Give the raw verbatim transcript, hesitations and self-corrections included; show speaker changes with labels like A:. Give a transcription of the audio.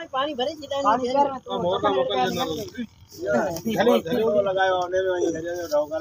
A: पानी भरे पानी भर में तो मोर का मोकल लगायो ने में